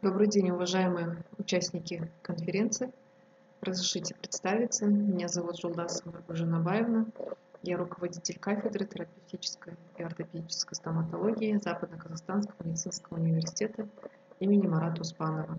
Добрый день, уважаемые участники конференции. Разрешите представиться. Меня зовут Жолдасова Жанабаевна. Я руководитель кафедры терапевтической и ортопедической стоматологии Западно-Казахстанского медицинского университета имени Марата Успанова.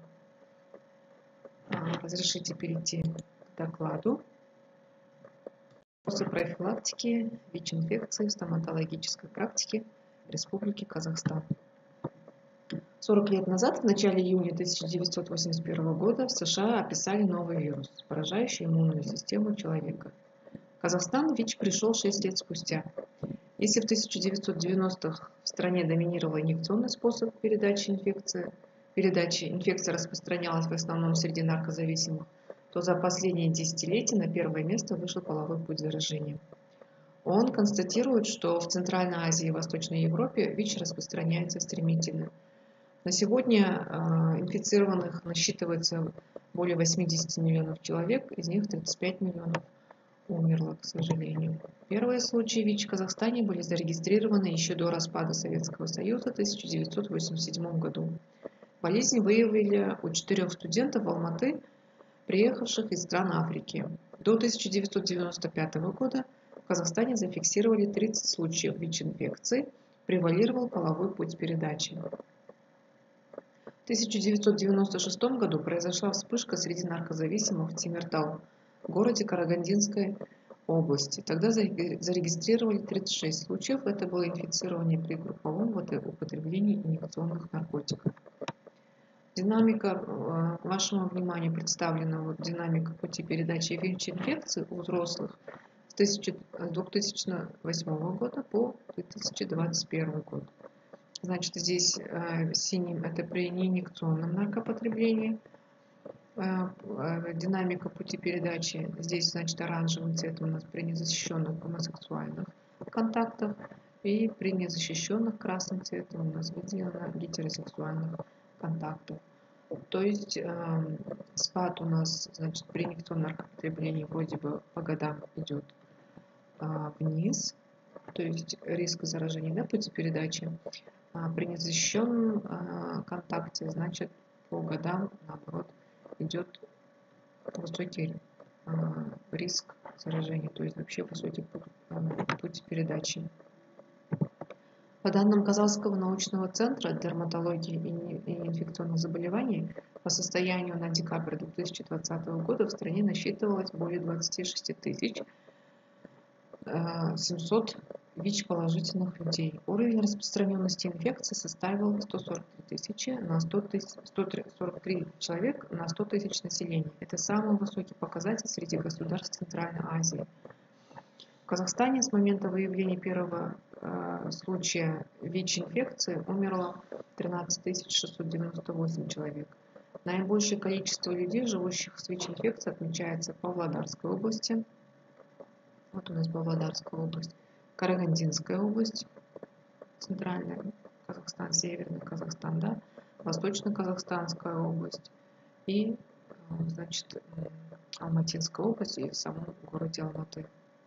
Разрешите перейти к докладу. Вопросы профилактики ВИЧ-инфекции в стоматологической практике Республики Казахстан. 40 лет назад, в начале июня 1981 года, в США описали новый вирус, поражающий иммунную систему человека. В Казахстан ВИЧ пришел 6 лет спустя. Если в 1990-х в стране доминировал инъекционный способ передачи инфекции распространялась в основном среди наркозависимых, то за последние десятилетия на первое место вышел половой путь заражения. ООН констатирует, что в Центральной Азии и Восточной Европе ВИЧ распространяется стремительно. На сегодня инфицированных насчитывается более 80 миллионов человек, из них 35 миллионов умерло, к сожалению. Первые случаи ВИЧ в Казахстане были зарегистрированы еще до распада Советского Союза в 1987 году. Болезнь выявили у 4 студентов в Алматы, приехавших из стран Африки. До 1995 года в Казахстане зафиксировали 30 случаев ВИЧ-инфекции, превалировал половой путь передачи. В 1996 году произошла вспышка среди наркозависимых в Темиртау, городе Карагандинской области. Тогда зарегистрировали 36 случаев. Это было инфицирование при групповом употреблении инъекционных наркотиков. Динамика, вашему вниманию представлена динамика пути передачи ВИЧ-инфекции у взрослых с 2008 года по 2021 год. Значит, здесь синим это при неинъекционном наркопотреблении, динамика пути передачи. Здесь, значит, оранжевым цветом у нас при незащищенных гомосексуальных контактах, и при незащищенных красным цветом у нас выделено гетеросексуальных контактов. То есть спад у нас, значит, при инъекционном наркопотреблении вроде бы по годам идет вниз, то есть риск заражения на пути передачи. При незащищенном контакте, значит, по годам, наоборот, идет высокий риск заражения, то есть вообще высокий путь передачи. По данным Казахского научного центра дерматологии и инфекционных заболеваний, по состоянию на декабрь 2020 года в стране насчитывалось более 26 700 ВИЧ-положительных людей. Уровень распространенности инфекции составил 143 человек на 100 тысяч населения. Это самый высокий показатель среди государств Центральной Азии. В Казахстане с момента выявления первого случая ВИЧ-инфекции умерло 13 698 человек. Наибольшее количество людей, живущих с ВИЧ-инфекцией, отмечается в Павлодарской области. Вот у нас Павлодарская область, Карагандинская область, Центральный Казахстан, Северный Казахстан, да, Восточно-Казахстанская область и, значит, Алматинская область и в самом городе Алматы.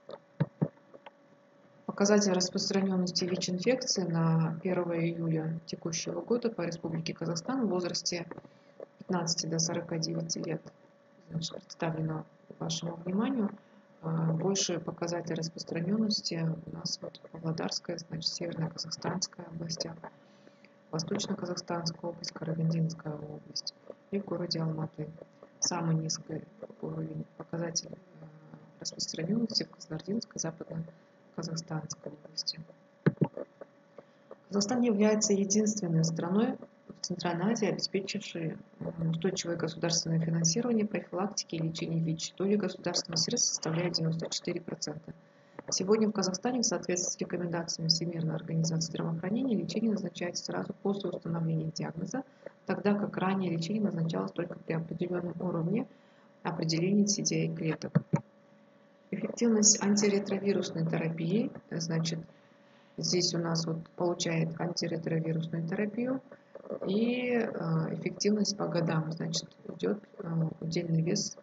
Показатель распространенности ВИЧ-инфекции на 1 июля текущего года по Республике Казахстан в возрасте 15 до 49 лет, значит, представлено вашему вниманию. Больше показатель распространенности у нас вот Павлодарская, значит, Северно-Казахстанская область, Восточно-Казахстанская область, Карагандинская область и в городе Алматы. Самый низкий уровень показатель распространенности в Кызылординской, Западно-Казахстанской области. Казахстан является единственной страной в Центральной Азии, обеспечившей устойчивое государственное финансирование профилактики и лечения ВИЧ. Доля государственных средств составляет 94%. Сегодня в Казахстане, в соответствии с рекомендациями Всемирной организации здравоохранения, лечение назначается сразу после установления диагноза, тогда как ранее лечение назначалось только при определенном уровне определения CDA-клеток. Эффективность антиретровирусной терапии, значит, здесь у нас вот получает антиретровирусную терапию, и эффективность по годам, значит, идет удельный вес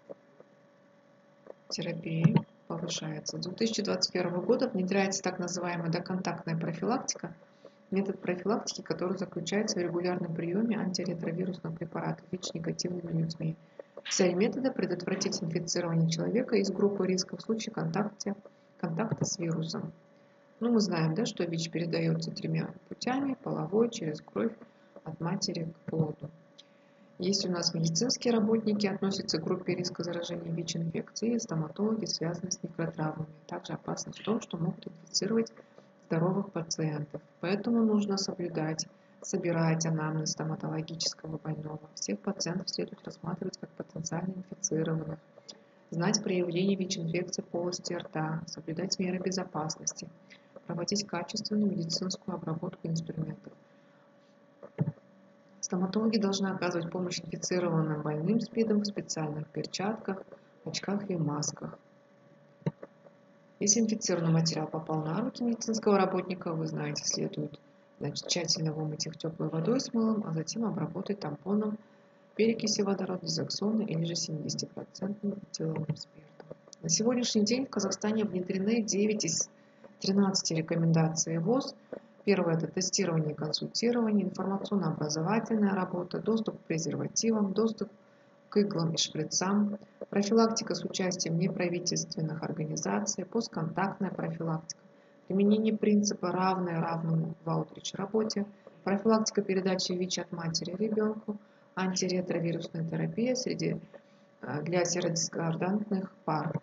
терапии повышается. С 2021 года внедряется так называемая доконтактная профилактика метод профилактики, который заключается в регулярном приеме антиретровирусных препаратов ВИЧ-негативными людьми. Цель метода – предотвратить инфицирование человека из группы риска в случае контакта с вирусом. Мы знаем, да, что ВИЧ передается 3 путями: половой, через кровь, от матери к плоду. Есть у нас медицинские работники, относятся к группе риска заражения ВИЧ-инфекцией, стоматологи, связанные с микротравмами. Также опасность в том, что могут инфицировать здоровых пациентов. Поэтому нужно собирать анамнез стоматологического больного. Всех пациентов следует рассматривать как потенциально инфицированных, знать проявления ВИЧ-инфекции полости рта, соблюдать меры безопасности, проводить качественную медицинскую обработку инструментов. Стоматологи должны оказывать помощь инфицированным больным СПИДом в специальных перчатках, очках и масках. Если инфицированный материал попал на руки медицинского работника, вы знаете, следует тщательно вымыть их теплой водой с мылом, а затем обработать тампоном перекиси водорода, дезоксона или же 70% этиловым спиртом. На сегодняшний день в Казахстане внедрены 9 из 13 рекомендаций ВОЗ. Первое – это тестирование и консультирование, информационно-образовательная работа, доступ к презервативам, доступ к иглам и шприцам, профилактика с участием неправительственных организаций, постконтактная профилактика, применение принципа равное равному в аутрич-работе, профилактика передачи ВИЧ от матери ребенку, антиретровирусная терапия для серодискордантных пар.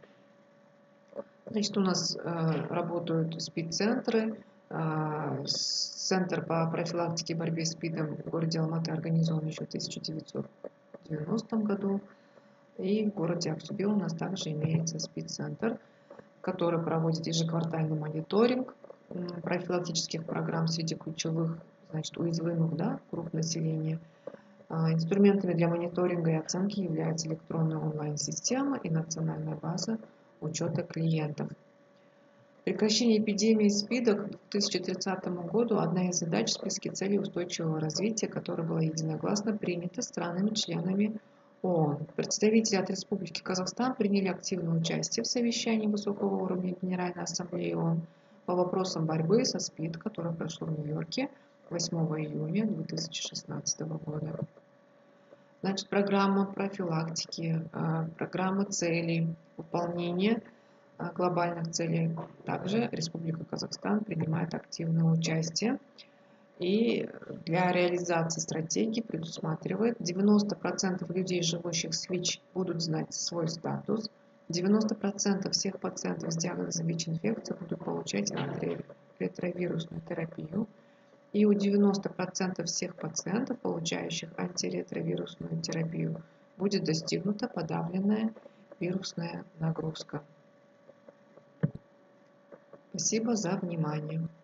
У нас работают СПИД-центры. Центр по профилактике и борьбе с СПИДом в городе Алматы организован еще в 1990 году. И в городе Аксубе у нас также имеется СПИД-центр, который проводит ежеквартальный мониторинг профилактических программ среди ключевых, уязвимых групп населения. Инструментами для мониторинга и оценки являются электронная онлайн-система и национальная база учета клиентов. Прекращение эпидемии СПИДа к 2030 году – одна из задач в списке целей устойчивого развития, которая была единогласно принята странами-членами ООН. Представители от Республики Казахстан приняли активное участие в совещании высокого уровня Генеральной Ассамблеи ООН по вопросам борьбы со СПИД, которое прошло в Нью-Йорке 8 июня 2016 года. Программа профилактики, программа целей, выполнение глобальных целей. Также Республика Казахстан принимает активное участие и для реализации стратегии предусматривает 90% людей, живущих с ВИЧ, будут знать свой статус, 90% всех пациентов с диагнозом ВИЧ-инфекции будут получать антиретровирусную терапию, и у 90% всех пациентов, получающих антиретровирусную терапию, будет достигнута подавленная вирусная нагрузка. Спасибо за внимание.